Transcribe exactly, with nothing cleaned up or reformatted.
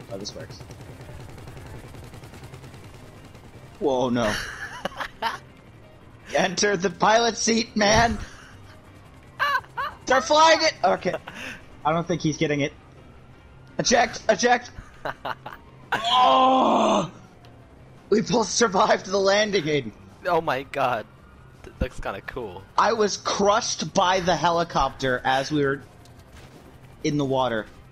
Oh, this works. Whoa, no. Enter the pilot seat, man! Start flying it! Okay. I don't think he's getting it. Eject! Eject! Oh! We both survived the landing, Aiden. Oh my god. That looks kinda cool. I was crushed by the helicopter as we were in the water.